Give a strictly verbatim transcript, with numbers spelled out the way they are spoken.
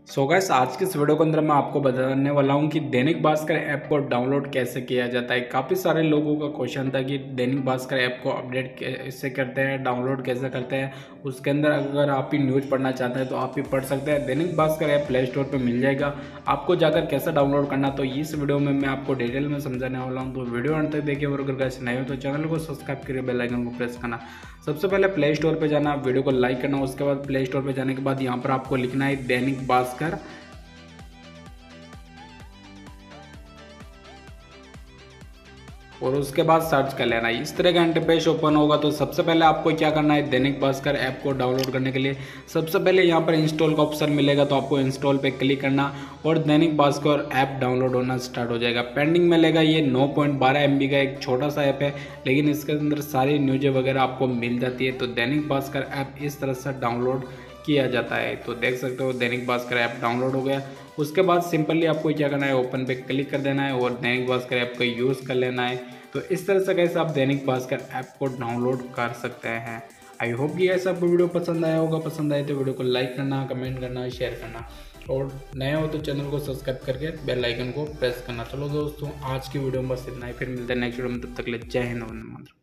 So guys आज के इस वीडियो के अंदर मैं आपको बताने वाला हूं कि दैनिक भास्कर ऐप को डाउनलोड कैसे किया जाता है। काफ़ी सारे लोगों का क्वेश्चन था कि दैनिक भास्कर ऐप को अपडेट कैसे करते हैं, डाउनलोड कैसे करते हैं। उसके अंदर अगर आप भी न्यूज़ पढ़ना चाहते हैं तो आप भी पढ़ सकते हैं। दैनिक भास्कर ऐप प्ले स्टोर पर मिल जाएगा, आपको जाकर कैसे डाउनलोड करना तो इस वीडियो में मैं आपको डिटेल में समझाने वाला हूँ। तो वीडियो अंत तक देखिए और अगर गाइस नए हो तो चैनल को सब्सक्राइब करिए, बेल आइकन को प्रेस करना। सबसे पहले प्ले स्टोर पर जाना, वीडियो को लाइक करना। उसके बाद प्ले स्टोर पर जाने के बाद यहाँ पर आपको लिखना है दैनिक भास्कर और उसके बाद सर्च कर लेना। इस तरह का इंटरफेस ओपन होगा। तो सबसे पहले आपको क्या करना है, दैनिक भास्कर ऐप को डाउनलोड करने के लिए सबसे पहले यहाँ पर इंस्टॉल का ऑप्शन मिलेगा, तो आपको इंस्टॉल पे क्लिक करना और दैनिक भास्कर ऐप डाउनलोड होना स्टार्ट हो जाएगा। पेंडिंग में लेगा। ये नौ पॉइंट बारह एम बी का एक छोटा सा ऐप है, लेकिन इसके अंदर सारी न्यूज़ें वगैरह आपको मिल जाती है। तो दैनिक भास्कर ऐप इस तरह से डाउनलोड किया जाता है। तो देख सकते हो दैनिक भास्कर ऐप डाउनलोड हो गया। उसके बाद सिंपली आपको क्या करना है, ओपन पे क्लिक कर देना है और दैनिक भास्कर ऐप का यूज़ कर लेना है। तो इस तरह से कैसे आप दैनिक भास्कर ऐप को डाउनलोड कर सकते हैं। आई होप कि ऐसा आपको वीडियो पसंद आया होगा। पसंद आए तो वीडियो को लाइक करना, कमेंट करना, शेयर करना और नया हो तो चैनल को सब्सक्राइब करके बेल आइकन को प्रेस करना। चलो दोस्तों आज की वीडियो में बस इतना ही, फिर मिलते हैं नेक्स्ट वीडियो में। तब तक ले जय हिंद वंदे मातरम।